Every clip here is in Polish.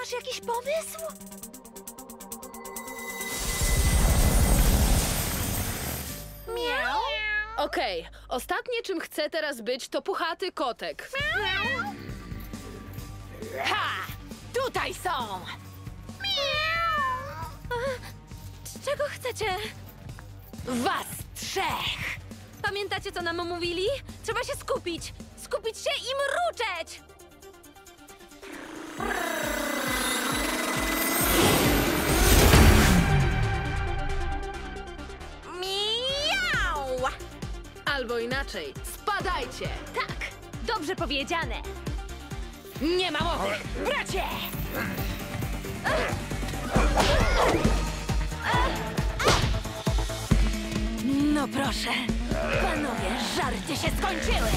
Masz jakiś pomysł? Miau. Okej, ostatnie czym chcę teraz być to puchaty kotek. Ha! Tutaj są! Czego chcecie? Was trzech! Pamiętacie, co nam mówili? Trzeba się skupić! Skupić się i mruczeć! Miau! Albo inaczej, spadajcie! Tak, dobrze powiedziane. Nie ma mowy, bracie! No proszę, panowie, żarty się skończyły!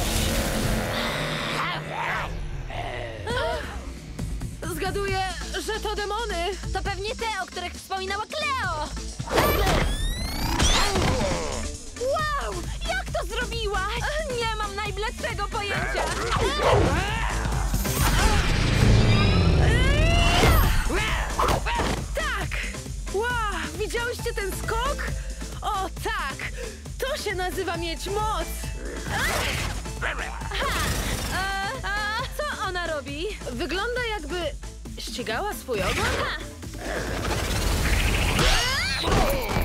Zgaduję, że to demony! To pewnie te, o których wspominała Cleo! Wow! Jak to zrobiłaś? Nie mam najbladszego pojęcia! Tak! Wow, widziałyście ten skok? O tak! To się nazywa mieć moc! Co ona robi? Wygląda jakby ścigała swój ogon?